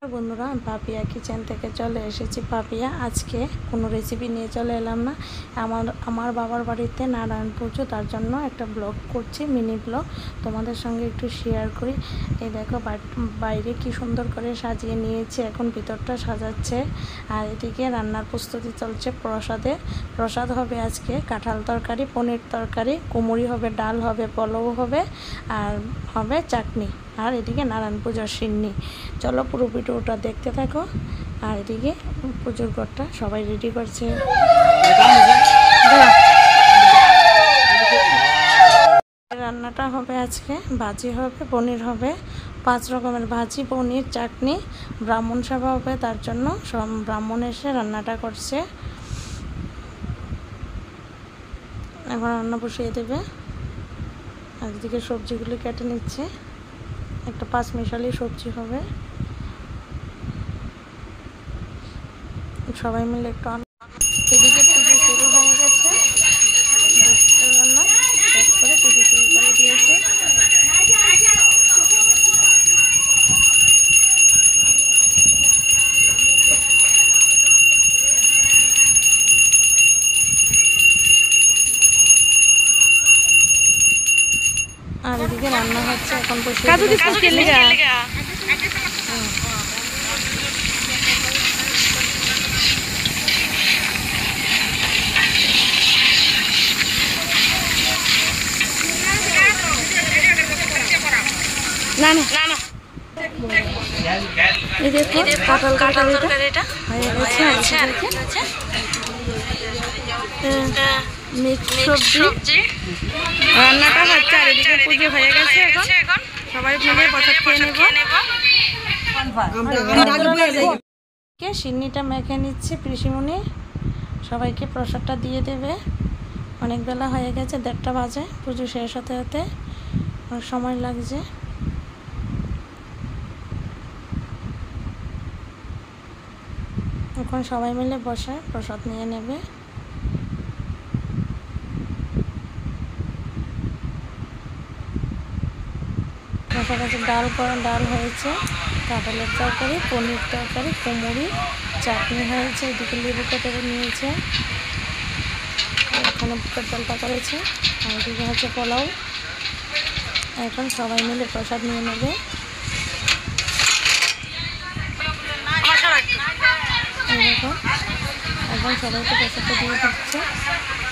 বন্ধুরা, আমি পাপিয়া কিচেন থেকে চলে এসেছি। পাপিয়া আজকে কোনো রেসিপি নিয়ে চলে এলাম না। আমার বাবার বাড়িতে নারায়ণ পুজো, তার জন্য একটা ব্লগ করছি, মিনি ব্লগ তোমাদের সঙ্গে একটু শেয়ার করি। এই দেখো বাইরে কি সুন্দর করে সাজিয়ে নিয়েছে, এখন ভিতরটা সাজাচ্ছে। আর এদিকে রান্নার প্রস্তুতি চলছে। প্রসাদ হবে আজকে কাঁঠাল তরকারি, পনির তরকারি, কুমড়ি হবে, ডাল হবে, পোলাও হবে, আর হবে চাটনি। আর এদিকে নারায়ণ পূজার সিন্নি। চলো পুরো ভিডিওটা দেখতে থাকো। আর এদিকে পুজোর ঘরটা সবাই রেডি করছে। রান্নাটা হবে আজকে ভাজি হবে, পনির হবে, 5 রকমের ভাজি, পনির, চাটনি। ব্রাহ্মণ সভা হবে, তার জন্য সব ব্রাহ্মণ এসে রান্নাটা করছে। এখন রান্না বসিয়ে দেবে। আর এদিকে সবজিগুলো কেটে নিচ্ছে। একটা 5 মিশালি সবজি হবে। সবাই মিলে একটু এদিকে পুজো শুরু হয়ে গেছে। রান্না শেষ করে পুজো শুরু করে দিয়েছে। আর এদিকে রান্না হচ্ছে, এখন বসে কাঁঠাল তরকারিটা হয়ে গেছে। মিক্স সবজি রান্নাটা হচ্ছে। আর এদিকে পুজো হয়ে গেছে, এখন সবাই মিলে প্রসাদ খেয়ে নেব। সিন্নিটা মেখে নিচ্ছে পিসিমণি, সবাইকে প্রসাদটা দিয়ে দেবে। অনেক বেলা হয়ে গেছে, 1:30 বাজে। পুজো শেষ হতে হতে অনেক সময় লাগছে। এখন সবাই মিলে বসে প্রসাদ নিয়ে নেবে। প্রসাদ আছে, ডাল হয়েছে, কাঁঠালের তরকারি, পনির তরকারি, কুমড়ি, চাটনি হয়েছে। এদিকে লেবু কেটে নিয়েছে, এখানে বুকের ডালটা করেছে। আর এদিকে হচ্ছে পোলাও। এখন সবাই মিলে প্রসাদ নিয়ে নেবে। এখন সবাইকে প্রসাদটা দিয়ে দিচ্ছে।